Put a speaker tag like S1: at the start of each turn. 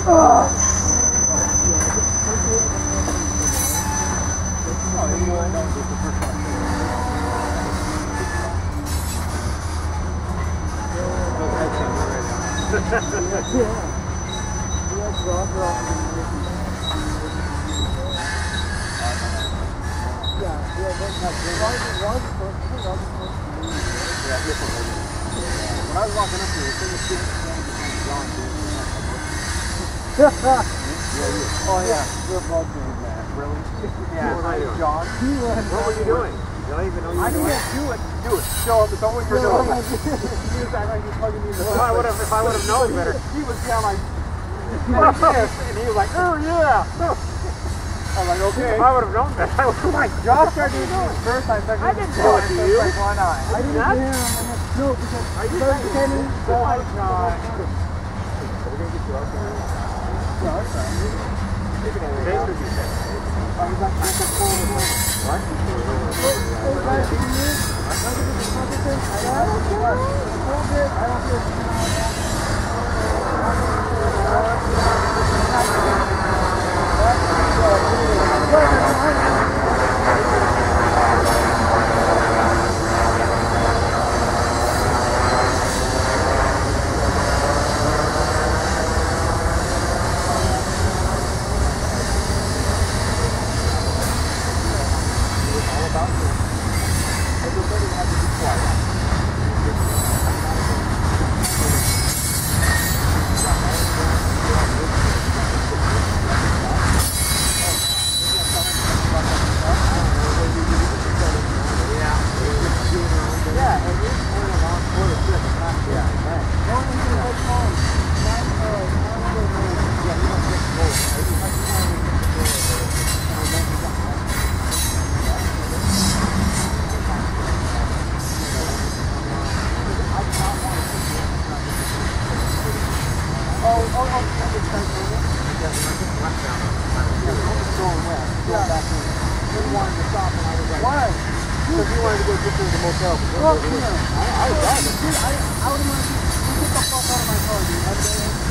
S1: When I was walking up here, the thing was getting John. Oh yeah, you're a blood game, man. Really? Yeah, hi John. What were you doing? I don't even know you were doing it. Do it. Show him. It's all what you're doing. You just act like you're plugging me in the
S2: if I would have known better.
S1: He was down like this, and he was like, oh yeah. I was like, okay.
S2: If I would have known that, I would have like,
S1: Josh started doing it first. I didn't do it to you. Why not? I didn't do him. No, because
S2: are you saying?
S1: Oh my God. We're gonna get you out there. No, it's fine. I was like, I could pull it over. What? Why? Because you wanted to go get to the motel. I was driving. I would have wanted to get the fuck out of my car, dude.